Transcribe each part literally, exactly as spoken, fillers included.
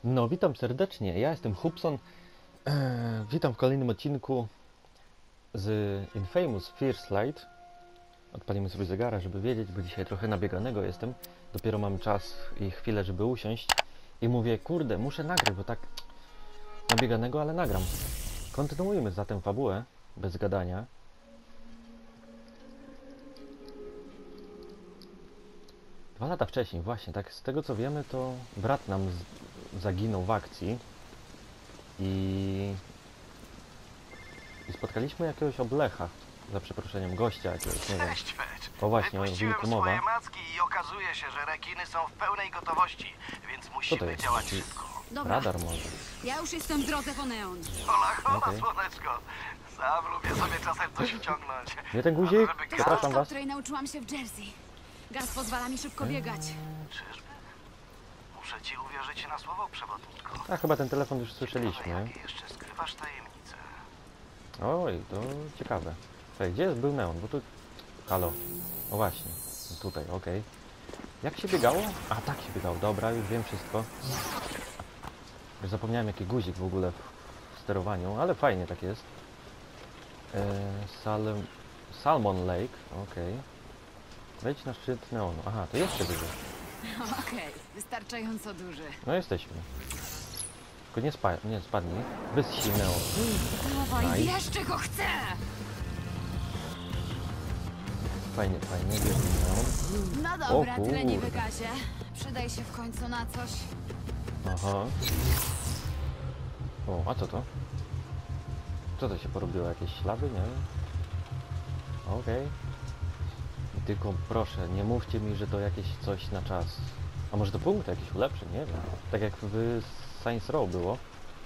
No, witam serdecznie. Ja jestem Hubson. Eee, witam w kolejnym odcinku z Infamous First Light. Odpalimy sobie zegara, żeby wiedzieć, bo dzisiaj trochę nabieganego jestem. Dopiero mam czas i chwilę, żeby usiąść. I mówię, kurde, muszę nagrać, bo tak nabieganego, ale nagram. Kontynuujmy zatem fabułę, bez gadania. Dwa lata wcześniej, właśnie, tak z tego co wiemy, to brat nam z zaginął w akcji. I... I spotkaliśmy jakiegoś oblecha, za przeproszeniem, gościa jakiegoś, nie wiem. Cześć, Fetch. O właśnie, o Wypuściłem wilku swoje mowa. macki i okazuje się, że rekiny są w pełnej gotowości, więc Co to musimy jest? działać Taki szybko. Dobra, radar może. ja już jestem w drodze po Neon. Hola, hola, Okej. słoneczko. Sam lubię sobie czasem coś wciągnąć. Nie ten guzik? Żeby gaz- Przepraszam Książka, was. której nauczyłam się w Jersey. Gaz pozwala mi szybko biegać. Czyżby? Muszę ci uwierzyć na słowo, przewodniku. A chyba ten telefon już Ciekawe, słyszeliśmy. jakie jeszcze skrywasz tajemnice. Oj, to ciekawe. Czekaj, gdzie jest był neon? Bo tu... Halo. O właśnie, tutaj, okej. Jak się biegało? A, tak się biegało, dobra, już wiem wszystko. Już zapomniałem jaki guzik w ogóle w sterowaniu, ale fajnie tak jest. Eee, Salem... Salmon Lake, okej. Wejdź na szczyt neonu. Aha, to jeszcze wyżej. Okej, wystarczająco duży. No jesteśmy. Tylko nie, spa nie spadnij. Wyschnij neon. Dawaj, Nice. jeszcze go chcę! Fajnie, fajnie, bierzmy neon. No dobra, O tyle niby kurde. gazie. Przydaj się w końcu na coś. Aha. O, a co to? Co to się porobiło? Jakieś ślady? Nie wiem. Okej. I tylko proszę, nie mówcie mi, że to jakieś coś na czas. A może to punkt jakiś ulepszeń? Nie wiem. Tak jak w Saints Row było.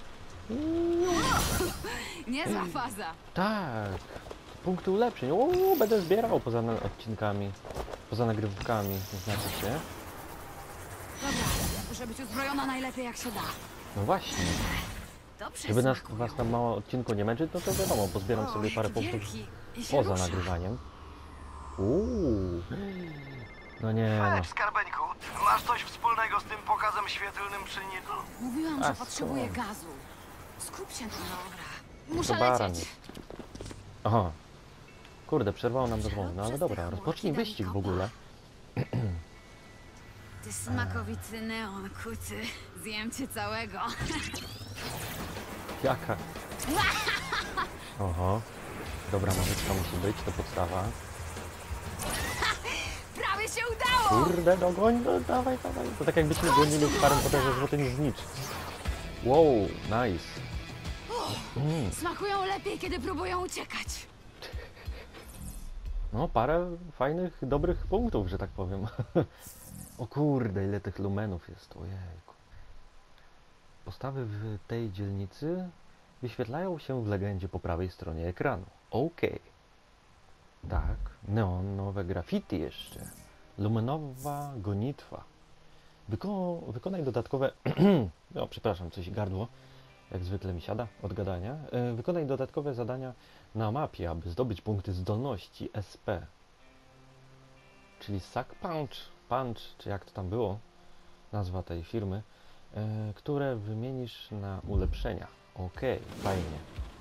Nie za faza. Tak. Punkty ulepszeń. Uuu, będę zbierał poza na- odcinkami. Poza nagrywkami, znaczy się. Dobra, muszę być uzbrojona najlepiej jak się da. No właśnie. To Żeby nas, przysmakują. was tam mało odcinku nie męczyć, no to wiadomo, pozbieram O, sobie parę jaki punktów wielki. I się poza rusza. nagrywaniem. Uuu. No nie no. Fetch, skarbeńku, masz coś wspólnego z tym pokazem świetlnym przy Nilu? Mówiłam, A, że potrzebuję skąd? gazu. Skup się, no dobra. To Muszę baran lecieć. jest. Aha. Kurde, przerwało nam rozmowę. No ale dobra, rozpocznij wyścig w ogóle. Ty smakowity neon, kucy. Zjem cię całego. Jaka? Oho. Dobra, muzyczka musi być, to podstawa. Prawie się udało! Kurde, dogoń, no dawaj, dawaj. To tak jakbyśmy gonili w Harrym Potterze Złoty Znicz. Wow, nice. Mm. Smakują lepiej, kiedy próbują uciekać. No, parę fajnych, dobrych punktów, że tak powiem. O kurde, ile tych lumenów jest, ojejku. Postawy w tej dzielnicy wyświetlają się w legendzie po prawej stronie ekranu. Okej. Tak, neonowe graffiti jeszcze. Lumenowa gonitwa. Wyko wykonaj dodatkowe... no, przepraszam, coś gardło. Jak zwykle mi siada od gadania. E, wykonaj dodatkowe zadania na mapie, aby zdobyć punkty zdolności S P. Czyli Suck Punch, Punch, czy jak to tam było, nazwa tej firmy, e, które wymienisz na ulepszenia. Okej, fajnie.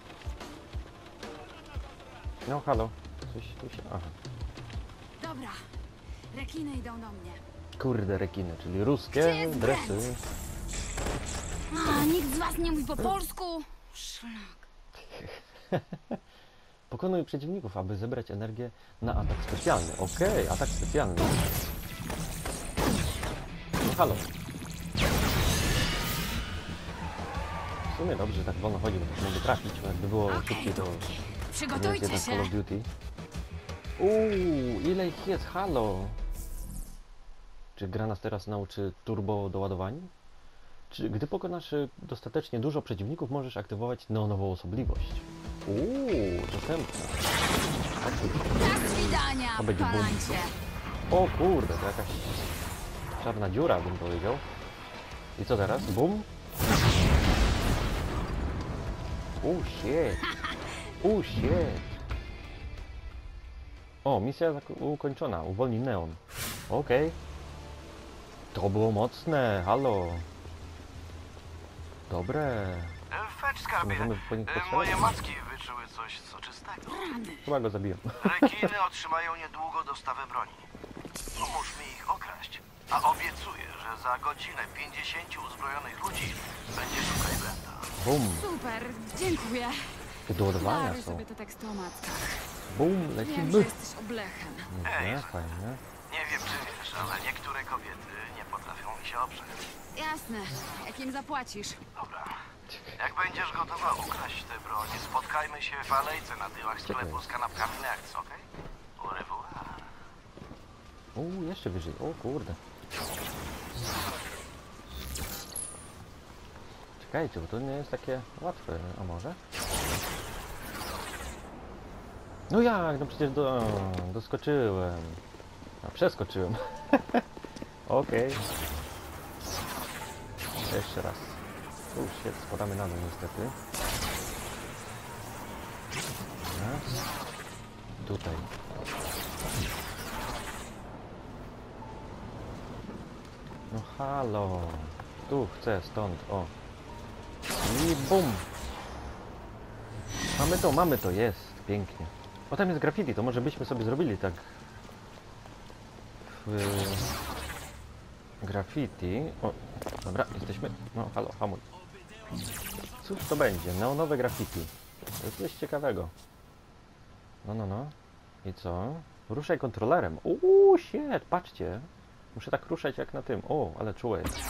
No halo, coś tu się... Aha. Dobra, rekiny idą do mnie. Kurde, rekiny, czyli ruskie Gdzie jest dresy. Brent? A, nikt z was nie mówi po polsku? Szlak. Pokonuj przeciwników, aby zebrać energię na atak specjalny. Okej, atak specjalny. No halo. W sumie dobrze, że tak wolno chodzi, bo tak mogę trafić, bo jakby było Okej, szybciej, to nie jest Przygotujcie jednak się. Call of Duty. Uuu, ile ich jest, halo! Czy gra nas teraz nauczy turbo doładowaniu? Czy gdy pokonasz y, dostatecznie dużo przeciwników, możesz aktywować neonową osobliwość? Uuu, dostępna. Tak, Do widania, To będzie bum. palancie. o kurde, to jakaś czarna dziura, bym powiedział. I co teraz? Bum? Oh shit. Oh shit. O, misja zak- ukończona. Uwolnij neon. Okej. To było mocne, halo. Dobre. E, Fetch, To skarbie. możemy po nich E, postrzelać? Moje macki wyczuły coś soczystego. Chyba go zabiłem. Rekiny otrzymają niedługo dostawę broni. Pomóż mi ich okraść. A obiecuję, że za godzinę pięćdziesięciu uzbrojonych ludzi będzie szukać Brenta. Bum. Super, dziękuję. Te do ładowania Daruj są. sobie to tekstu o matkach. Bum, Wiem, że lecimy. jesteś oblechem. Nieźle, fajnie. Nie wiem, czy wiesz, ale niektóre kobiety nie potrafią mi się oprzeć. Jasne, jak im zapłacisz. Dobra. Jak będziesz gotowa ukraść tę broń, spotkajmy się w alejce na tyłach sklepu z kanapkami Nerds, okej? Au revoir. U, jeszcze wyżej. O kurde. Czekajcie, bo to nie jest takie łatwe, a może? No jak? No przecież do, doskoczyłem. A, przeskoczyłem. Okej. Jeszcze raz. Tu się spadamy na dół niestety. Raz. Tutaj. No halo. Tu chcę, stąd, o. I bum. Mamy to, mamy to, jest. Pięknie. O, tam jest graffiti, to może byśmy sobie zrobili tak. W... Graffiti. O, dobra, jesteśmy. No, halo, hamuj. Cóż to będzie? Neonowe graffiti. To jest coś ciekawego. No, no, no. I co? Ruszaj kontrolerem. Uuu, shit, patrzcie. Muszę tak ruszać jak na tym. O, ale czułe jest.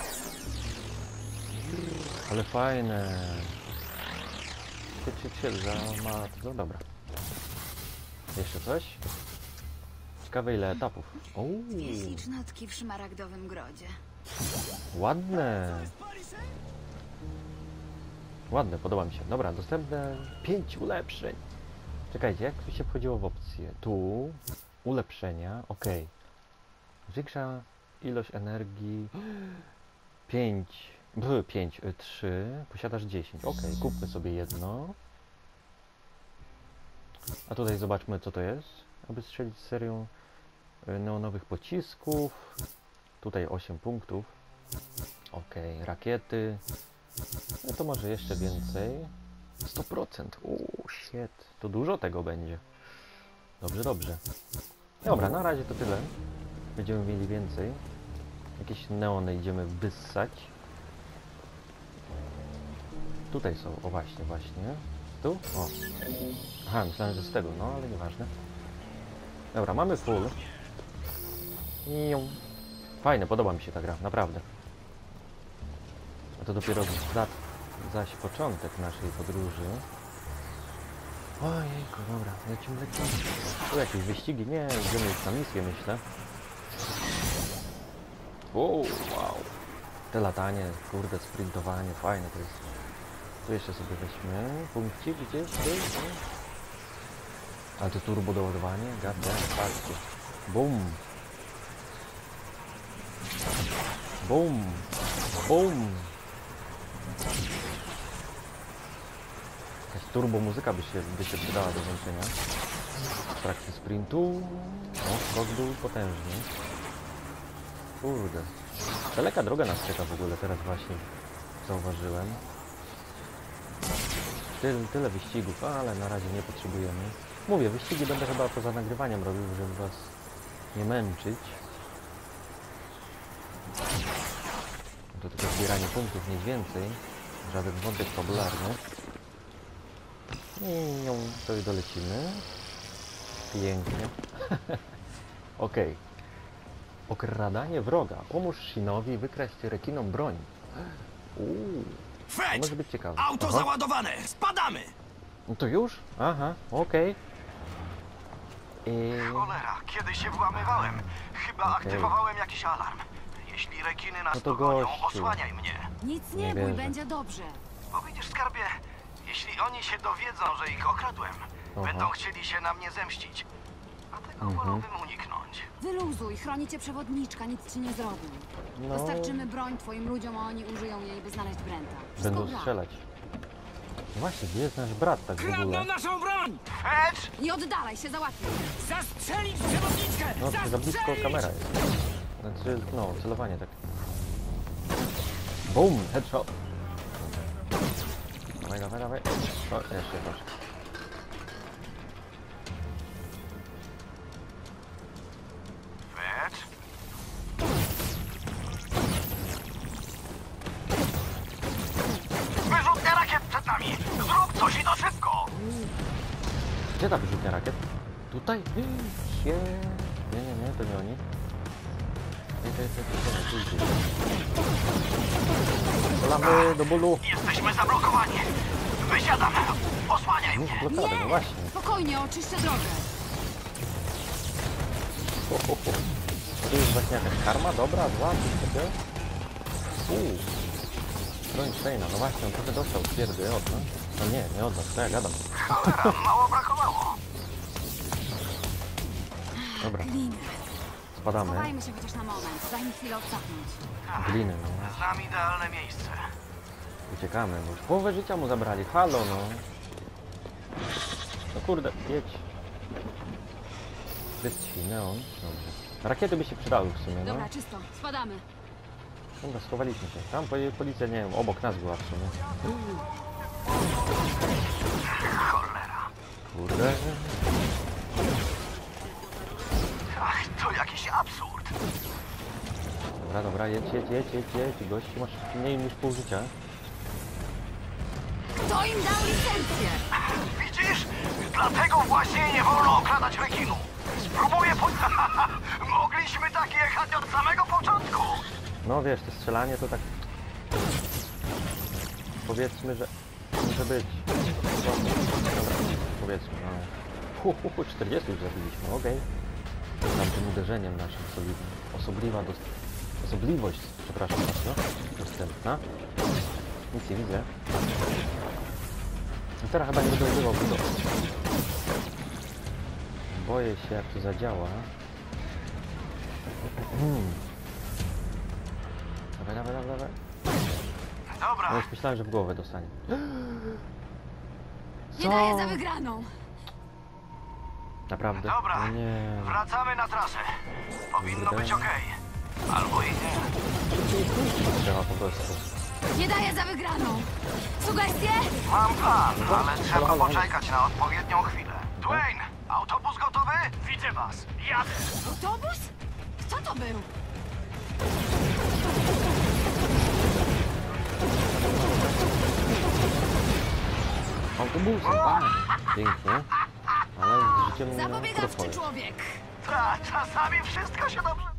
Ale fajne. Shit, shit, shit, za ma... No dobra. Jeszcze coś? Ciekawe ile etapów. Uuu, Licz notki w szmaragdowym grodzie. ładne. Ładne, podoba mi się. Dobra, dostępne pięć ulepszeń. Czekajcie, jak tu się wchodziło w opcję? Tu, ulepszenia, ok. Zwiększa ilość energii. pięć, pięć, trzy, posiadasz dziesięć. Ok, kupmy sobie jedno. A tutaj zobaczmy, co to jest. Aby strzelić serią neonowych pocisków. Tutaj osiem punktów. Ok, rakiety. No to może jeszcze więcej. sto procent. Uuu, shit. To dużo tego będzie. Dobrze, dobrze. Dobra, na razie to tyle. Będziemy mieli więcej. Jakieś neony idziemy wyssać. Tutaj są. O właśnie, właśnie. Tu? O. Aha, myślałem, że z tego. No, ale nieważne. Dobra, mamy full. Iu. Fajne, podoba mi się ta gra. Naprawdę. A to dopiero za, zaś początek naszej podróży. Ojejku, dobra, lecimy, lecimy. Tu jakieś wyścigi? Nie, idziemy już na misję, myślę. Wow, wow. Te latanie, kurde, sprintowanie, fajne to jest. Tu jeszcze sobie weźmy punkcik gdzieś, gdzieś, gdzieś. Ale to turbo doładowanie, gadam, patrzcie. Bum. Bum. Bum. Jakaś turbo muzyka by się, by się przydała do włączenia w trakcie sprintu. No, skok był potężny. Kurde. Daleka droga nas czeka w ogóle, teraz właśnie zauważyłem. Tyle, tyle wyścigów, ale na razie nie potrzebujemy. Mówię, wyścigi będę chyba poza nagrywaniem robił, żeby was nie męczyć. To tylko zbieranie punktów, nic więcej. Żaden wątek fabularny. I ją sobie dolecimy. Pięknie. Okej. Okay. Okradanie wroga. Pomóż Shinowi wykraść rekinom broń. Uuu. To Fetch! może być ciekawe. Auto Aha. załadowane! Spadamy! No to już? Aha, okej. Okay. Cholera, kiedy się włamywałem, chyba Okej. aktywowałem jakiś alarm. Jeśli rekiny nas No to dogonią, gościu. osłaniaj mnie. Nic Nie nie bój, wierzę. będzie dobrze. Bo widzisz, skarbie, jeśli oni się dowiedzą, że ich okradłem, Aha. będą chcieli się na mnie zemścić. A tego Mhm. wolałbym uniknąć. Wyluzuj, chroni cię przewodniczka, nic ci nie zrobi. No, Dostarczymy broń twoim ludziom, a oni użyją jej, by znaleźć Brenta. Wszystko będą gra. strzelać. No właśnie, gdzie jest nasz brat tak w ogóle? Kradną naszą broń! Fetch! Nie oddalaj się, załatwię. Zastrzelić przewodniczkę! No, to za blisko Zastrzelić! kamera jest. Znaczy, no, celowanie tak. Boom, headshot. Dawaj, dawaj, dawaj. O, jeszcze proszę. Wycz. Wyrzutnia rakiet przed nami! Zrób coś i to szybko! Gdzie ta wyrzutnia rakiet? Tutaj? Sie... Nie, nie, nie, to nie oni. Nie, to jest to jest to Polamy do bólu. Jesteśmy zablokowani! Wysiadam! Osłaniaj Nie, mnie! blokada, no Nie! właśnie. Spokojnie, oczyszczę drogę. Ho, ho, ho. To jest właśnie jakaś karma? Dobra, zła, coś takiego? Uuu. Broń Shayna, no właśnie, on trochę dostał twierdzy od nas. No nie, nie od nas, to ja gadam. Cholera, mało brakowało! Dobra, Gliny. spadamy. Schowajmy się chociaż na moment. Daj mi chwilę odsapnąć. Gliny, no. Znam idealne miejsce. Uciekamy, bo już połowę życia mu zabrali. Halo, no. No kurde, jedź. Wyci, neon. Dobrze. Rakiety by się przydały w sumie, no. Dobra, czysto. Spadamy. Dobra, schowaliśmy się. Tam poli- policja, nie wiem, obok nas była w sumie. Cholera. Kurde. Ach, to jakiś absurd. Dobra, dobra, jedź, jedź, jedź, jedź, jedź. Gościu, masz mniej niż pół życia. Kto im dał licencję? Widzisz? Dlatego właśnie nie wolno okradać rekinu. Spróbuję po... Mogliśmy tak jechać od samego początku. No wiesz, to strzelanie to tak... Powiedzmy, że... Może być. Dobra, powiedzmy, no. Hu, hu, hu, czterdzieści już zabiliśmy, okej. Okay. Tamtym uderzeniem naszym solidnym. Osobliwa dost... Osobliwość, przepraszam bardzo, dostępna. Nic nie widzę. I teraz chyba nie będę używał budowy. Boję się, jak to zadziała. Hmm. Dawaj, dawaj, dawaj, dawaj. Dobra, No już myślałem, że w głowę dostanie. Nie daję za wygraną. Naprawdę? Dobra. No nie. wracamy na trasę. Powinno Kurde. być okej. Albo i nie. Trzeba po prostu. Nie daję za wygraną. Sugestie? Mam plan, ale trzeba halo, halo. poczekać na odpowiednią chwilę. Dwayne, autobus gotowy? Widzę was. Jadę. Autobus? Kto to był? Autobusem, tak. Pięknie. Ale z życiem na Zapobiegawczy profoje. człowiek. Ta, czasami wszystko się dobrze...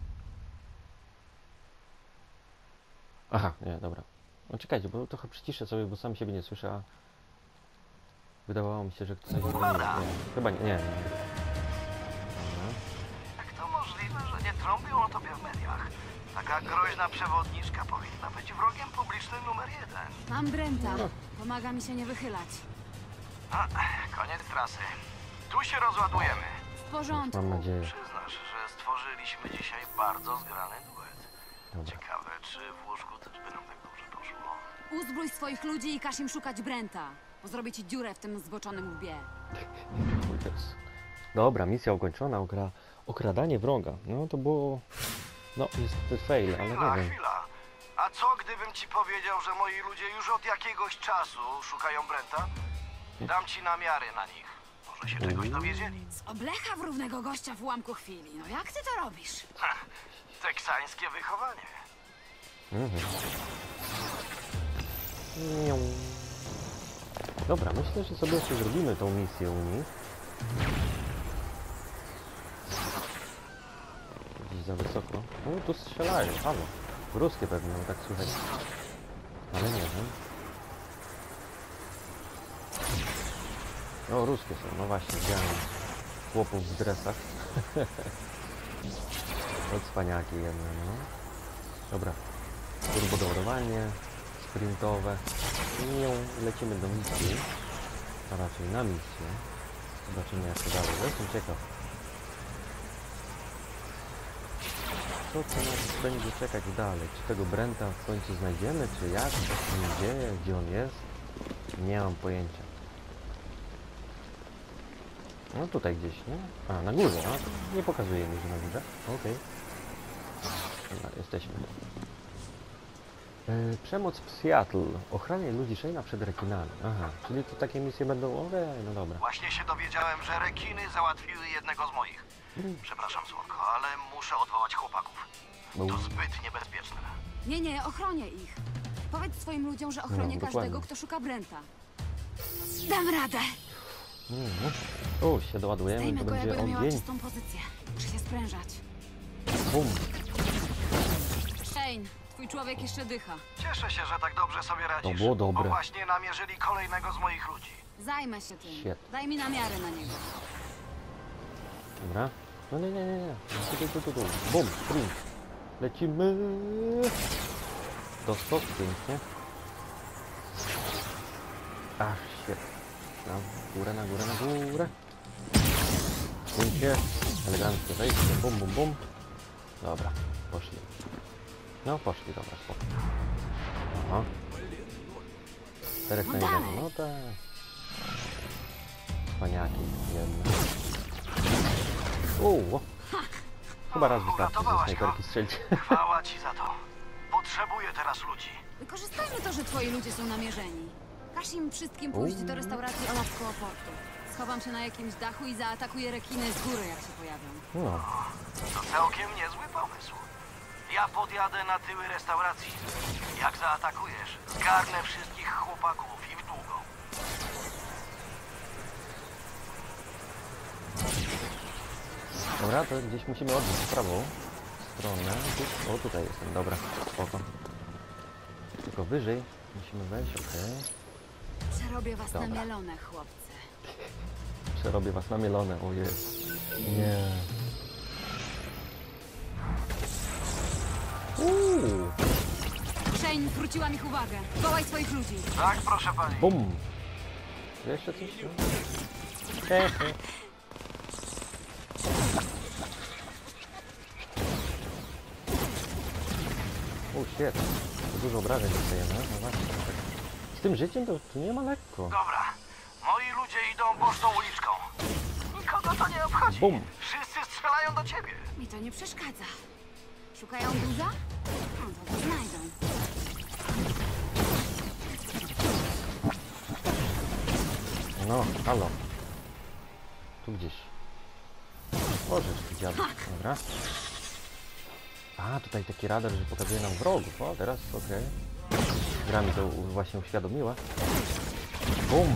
Aha, nie, dobra. No czekajcie, bo trochę przyciszę sobie, bo sam siebie nie słyszę, a... Wydawało mi się, że ktoś... Nie, nie, chyba nie, nie. nie. Dobra. Jak to możliwe, że nie trąbią o tobie w mediach? Taka groźna przewodniczka powinna być wrogiem publicznym numer jeden. Mam Brenta. Pomaga mi się nie wychylać. A, koniec trasy. Tu się rozładujemy. W porządku. Mam nadzieję. Przyznasz, że stworzyliśmy dzisiaj bardzo zgrany duet. Dobra. Ciekawe, czy w łóżku też by nam tak dobrze poszło. Uzbrój swoich ludzi i każ im szukać Brenta. Bo zrobię ci dziurę w tym zboczonym łbie. Jezu. Dobra, misja ukończona, okra... okradanie wroga. No to było... No, jest fail, ale Chwila, nie wiem. chwila. A co gdybym ci powiedział, że moi ludzie już od jakiegoś czasu szukają Brenta? Dam ci namiary na nich. Może się czegoś dowiedzieli. Z oblecha w równego gościa w ułamku chwili. No jak ty to robisz? Ha, teksańskie wychowanie. Mhm. Nią. Dobra, myślę, że sobie jeszcze zrobimy tą misję u nich. Gdzieś za wysoko. No tu strzelają, halo. Ruskie pewnie, no tak słychać. Ale nie wiem. O, ruskie są, no właśnie, widziałem chłopów w dresach. To cwaniaki jedne, no. Dobra. Turbodoładowanie sprintowe. I lecimy do misji. A raczej na misję. Zobaczymy jak to dalej. Jestem ciekaw. Co to nas będzie czekać dalej? Czy tego Brenta w końcu znajdziemy? Czy jak? Co się nim dzieje? Gdzie on jest? Nie mam pojęcia. No tutaj gdzieś, nie? A, na górze, a? Nie pokazuje mi, że na górze. Okej. Okay. Dobra, jesteśmy. E, przemoc w Seattle. Ochraniaj ludzi Shane'a przed rekinami. Aha, czyli to takie misje będą... Okej, no dobra. Właśnie się dowiedziałem, że rekiny załatwiły jednego z moich. Przepraszam, słodko, ale muszę odwołać chłopaków. Bo... To zbyt niebezpieczne. Nie, nie, ochronię ich. Powiedz swoim ludziom, że ochronię No, każdego, dokładnie. kto szuka Brenta. Dam radę! Mm. O, się doładujemy, Zdejmę to go, jak będzie będę miała ogień. czystą pozycję. Muszę się sprężać. Bum. Shane, twój człowiek jeszcze dycha. Cieszę się, że tak dobrze sobie radzisz. było dobre. Bo właśnie namierzyli kolejnego z moich ludzi. Zajmę się tym. Świetnie. Daj mi namiary na niego. Dobra. No nie, nie, nie, nie. Tu, tu, tu, tu, tu. Bum, sprint. Lecimy. Do sto, pięknie. Ach, świetnie. Na górę, na górę, na górę. Pięknie. Eleganckie wejście. Bum, bum, bum. Dobra, poszli. No, poszli, dobra, spoko. Aha. Czterech No na jeden. dalej. No tak. Paniaki jedne. Uuu. Chyba raz wystarczy ze Uratowałaś go. snajperki strzelić. Chwała ci za to. Potrzebuję teraz ludzi. Wykorzystajmy to, że twoi ludzie są namierzeni. Każ im wszystkim pójść do restauracji Olaf koło portu. Schowam się na jakimś dachu i zaatakuję rekiny z góry, jak się pojawią. No. To całkiem niezły pomysł. Ja podjadę na tyły restauracji. Jak zaatakujesz, zgarnę wszystkich chłopaków i w długo. Dobra, to gdzieś musimy odbić w prawą stronę. Tu, o, tutaj jestem, dobra, spoko. Tylko wyżej musimy wejść, okej. Przerobię was Dobra. na mielone, chłopcy. Przerobię was na mielone, ojej. Nie. Uuu, Shane, zwróciłam ich uwagę. Wołaj swoich ludzi. Tak, proszę pani. bum. Jeszcze coś? He, he. O, shit. To dużo obrażeń dostajemy, no właśnie. Z tym życiem to, to nie ma lekko. Dobra, moi ludzie idą boczną uliczką. Nikogo to nie obchodzi. Bum. Wszyscy strzelają do ciebie. Mi to nie przeszkadza. Szukają guza? No to go znajdą. No, halo. Tu gdzieś. O, rzecz tu działa. Dobra. A, tutaj taki radar, że pokazuje nam wrogów. O, teraz okej. Gra mi to u- właśnie uświadomiła. Bum!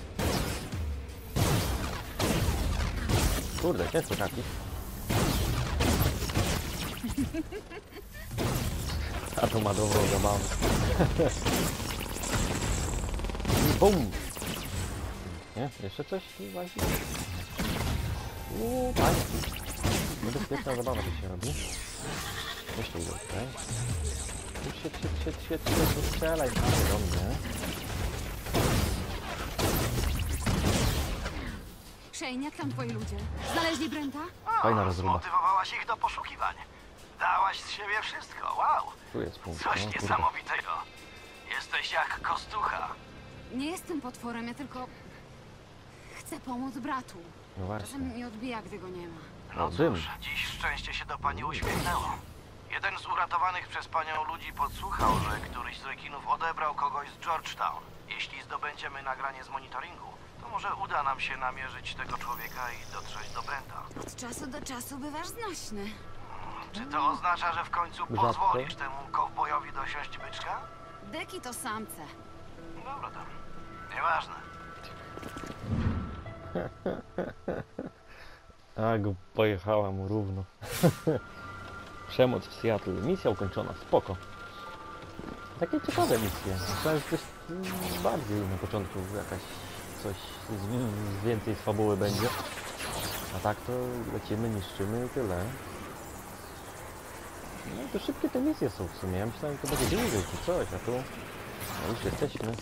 Kurde, ciężko trafić. A to ma dobrą zabawę. I bum! Nie? Jeszcze coś właśnie? Uuu, fajnie. Niebezpieczna zabawa tu się robi. Jeszcze idę tutaj. Sieć, sieć, sieć, sieć, sieć, strzelaj tam do mnie. Shane, jak tam twoi ludzie? Znaleźli Brenta? O, Fajna rozruba. Zmotywowałaś ich do poszukiwań. Dałaś z siebie wszystko, wow. Tu jest punkt. Coś No, kurde. niesamowitego. Jesteś jak kostucha. Nie jestem potworem, ja tylko... chcę pomóc bratu. No właśnie. Czasem mi odbija, gdy go nie ma. No O, dym. cóż, dziś szczęście się do pani uśmiechnęło. Jeden z uratowanych przez panią ludzi podsłuchał, że któryś z rekinów odebrał kogoś z Georgetown. Jeśli zdobędziemy nagranie z monitoringu, to może uda nam się namierzyć tego człowieka i dotrzeć do Brenta. Od czasu do czasu bywasz znośny. Czy to oznacza, że w końcu Rzadko. pozwolisz temu kowbojowi dosiąść byczka? Deki to samce. Dobra tam. Nieważne. A, go pojechała mu równo. Przemoc w Seattle. Misja ukończona. Spoko. Takie ciekawe misje. Myślałem, że coś mm, bardziej na początku jakaś coś z, z więcej z fabuły będzie. A tak to lecimy, niszczymy i tyle. No to szybkie te misje są w sumie. Ja myślałem, że to będzie dłużej czy coś, a tu no już jesteśmy.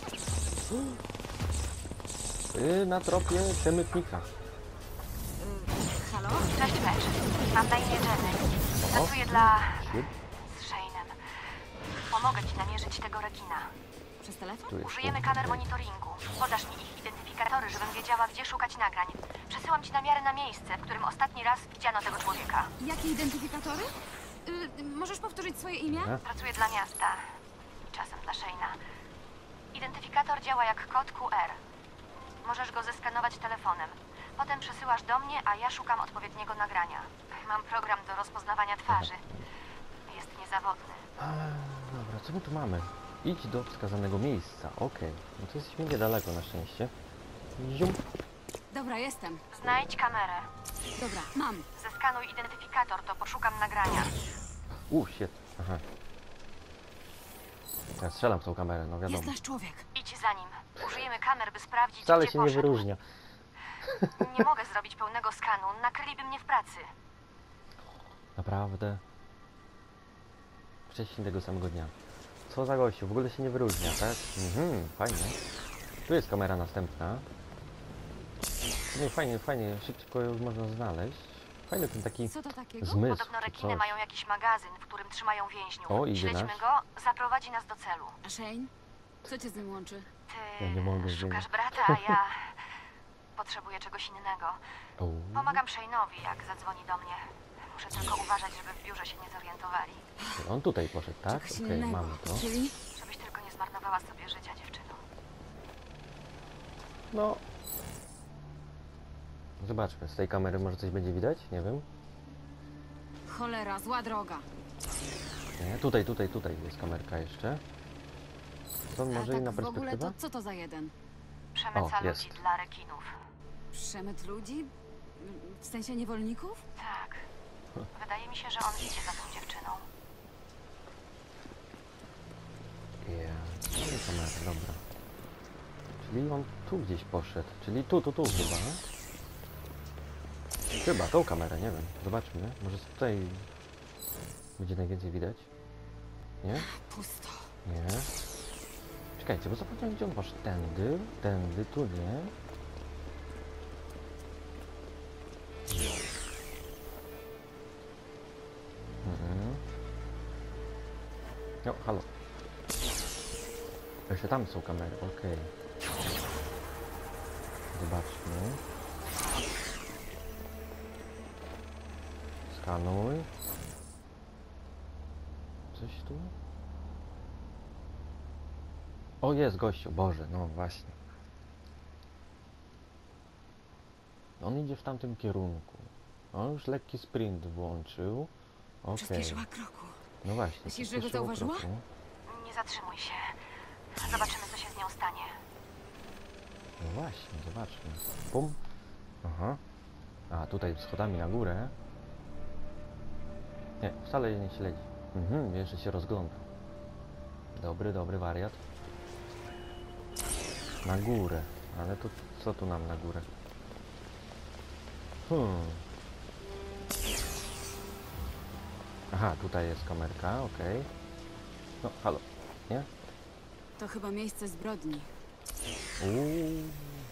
Yy, na tropie przemytnika. Halo? Cześć, Mecz. Mam na imię Jenny. Oho. Pracuję dla... Świt. z Shane'em. Pomogę ci namierzyć tego rekina. Przez telefon? Tu jest Użyjemy punkt. kamer monitoringu. Podasz mi ich identyfikatory, żebym wiedziała, gdzie szukać nagrań. Przesyłam ci namiary na miejsce, w którym ostatni raz widziano tego człowieka. Jakie identyfikatory? Y, możesz powtórzyć swoje imię? Dobra. Pracuję dla miasta. Czasem dla Shane'a. Identyfikator działa jak kod Q R. Możesz go zeskanować telefonem. Potem przesyłasz do mnie, a ja szukam odpowiedniego nagrania. Mam program do rozpoznawania twarzy. Jest niezawodny. A, dobra, co my tu mamy? Idź do wskazanego miejsca. Okej. No to jesteśmy niedaleko na szczęście. Zium. Dobra, jestem. Znajdź kamerę. Dobra, mam. Zeskanuj identyfikator, to poszukam nagrania. U, shit. Aha. Ja strzelam w tą kamerę, no Jest wiadomo. nasz człowiek. Idź za nim. Użyjemy kamer, by sprawdzić, Wcale gdzie się nie poszedł. wyróżnia. Nie mogę zrobić pełnego skanu. Nakryliby mnie w pracy. Naprawdę. Wcześniej tego samego dnia. Co za gościu, w ogóle się nie wyróżnia, tak? Mhm, fajnie. Tu jest kamera następna. Nie, fajnie, fajnie, szybko ją można znaleźć. Fajny ten taki Co to takiego? zmysł, Podobno czy rekiny coś. mają jakiś magazyn, w którym trzymają więźniów. O, idzie Śledźmy nasz. go, zaprowadzi nas do celu. A Shane? Co cię z nim łączy? Ty Ja nie mogę szukasz wiedzieć. brata, a ja potrzebuję czegoś innego. O, Pomagam Shane'owi, jak zadzwoni do mnie. Muszę tylko uważać, żeby w biurze się nie zorientowali. on tutaj poszedł, tak? Czegoś Okej, innego. mamy to. Czyli? Żebyś tylko nie zmarnowała sobie życia, dziewczyno. No. Zobaczmy, z tej kamery może coś będzie widać? Nie wiem. Cholera, zła droga. Nie, tutaj, tutaj, tutaj jest kamerka jeszcze. To A może tak inna w ogóle perspektywa? to co to za jeden? Przemyca O, jest. ludzi dla rekinów. Przemyt ludzi? W sensie niewolników? Tak. Wydaje mi się, że on idzie za tą dziewczyną. Ja, yeah. kamera, dobra. Czyli on tu gdzieś poszedł. Czyli tu, tu, tu chyba. Chyba tą kamerę, nie wiem. Zobaczmy. Może tutaj będzie najwięcej widać. Nie? Pusto. Nie. Czekajcie, bo zapomniałem, gdzie on poszedł. Tędy, tędy, tu nie. Mhm. No, halo. Jeszcze tam są kamery, okej. Zobaczmy. Skanuj. Coś tu? O, jest gościu, Boże, no właśnie. On idzie w tamtym kierunku. On już lekki sprint włączył. Okej. Przyspieszyła kroku. No właśnie. Myślisz, że go przyspieszyło zauważyła? kroku. Nie zatrzymuj się. Zobaczymy, co się z nią stanie. No właśnie, zobaczmy. Pum. Aha. A, tutaj schodami na górę. Nie, wcale jej nie śledzi. Mhm, jeszcze się rozgląda. Dobry, dobry wariat. Na górę. Ale to co tu nam na górę? Hmm. Aha, tutaj jest kamerka, okej. No, halo. Nie? To chyba miejsce zbrodni. Uuu.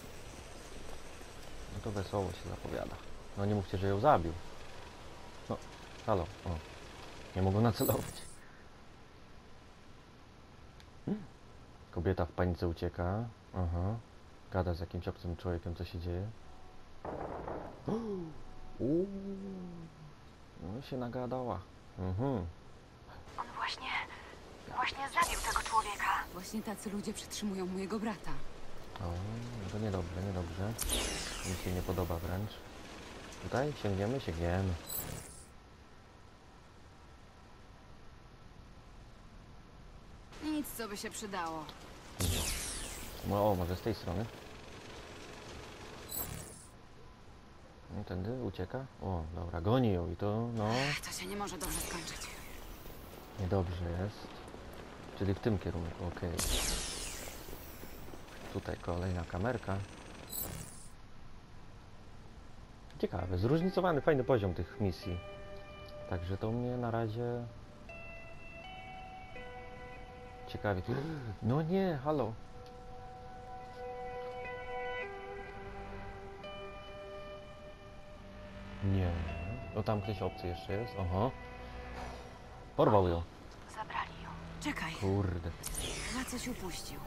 No to wesoło się zapowiada. No nie mówcie, że ją zabił. No, halo. O. Nie mogą nacelować. Hmm. Kobieta w panice ucieka. Aha. Gada z jakimś obcym człowiekiem, co się dzieje. Uuu. No się nagadała. Mhm. On właśnie... właśnie zabił tego człowieka. Właśnie tacy ludzie przytrzymują mojego brata. O, no to niedobrze, niedobrze. Mi się nie podoba wręcz. Tutaj sięgniemy, sięgniemy. Nic, co by się przydało. No, o, może z tej strony. No, tędy ucieka. O, dobra, goni ją i to, no, To się nie może dobrze skończyć. niedobrze jest. Czyli w tym kierunku, okej. Tutaj kolejna kamerka. Ciekawe, zróżnicowany, fajny poziom tych misji. Także to mnie na razie ciekawi. No nie, halo. Nie. No tam ktoś obcy jeszcze jest. Oho. Porwał ją. Zabrali ją. Czekaj, Kurde. chyba coś upuścił.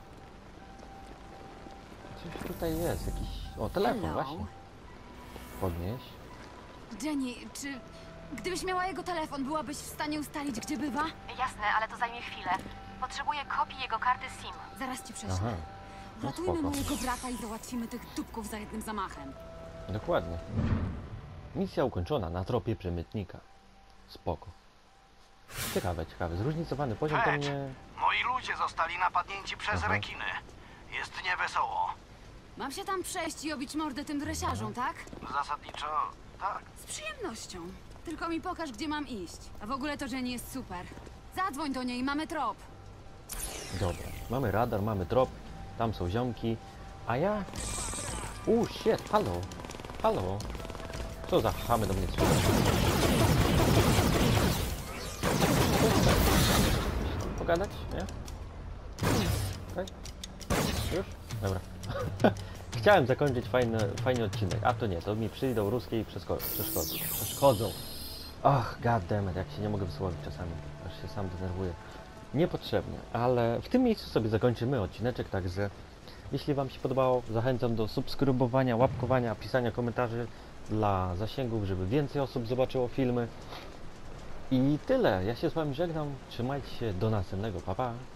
Coś tutaj jest, jakiś... O, telefon Hello? właśnie. Podnieś. Jenny, czy gdybyś miała jego telefon, byłabyś w stanie ustalić, gdzie bywa? Jasne, ale to zajmie chwilę. Potrzebuję kopii jego karty SIM. Zaraz ci prześlę. Aha, no Ratujmy spoko. mojego brata i załatwimy tych dupków za jednym zamachem. Dokładnie. Misja ukończona na tropie przemytnika. Spoko. Ciekawe, ciekawe. Zróżnicowany poziom to Lecz, mnie... moi ludzie zostali napadnięci przez Aha. rekiny. Jest niewesoło. Mam się tam przejść i obić mordę tym dresiarzom, tak? Zasadniczo tak. Z przyjemnością. Tylko mi pokaż, gdzie mam iść. A w ogóle to Jenny jest super. Zadzwoń do niej, mamy trop. Dobra. Mamy radar, mamy trop. Tam są ziomki. A ja... U, shit, halo. Halo. Co za chamy do mnie strzelają? Pogadać, nie? Okej. Już? Dobra. Chciałem zakończyć fajny, fajny odcinek, a to nie, to mi przyjdą ruskie i przeszko- przeszkodzą. Przeszkodzą. Ach, goddammit, jak się nie mogę wysłowić czasami, aż się sam denerwuję. Niepotrzebnie, ale w tym miejscu sobie zakończymy odcineczek, także jeśli Wam się podobało, zachęcam do subskrybowania, łapkowania, pisania komentarzy dla zasięgów, żeby więcej osób zobaczyło filmy. I tyle, ja się z Wami żegnam, trzymajcie się, do następnego, pa pa!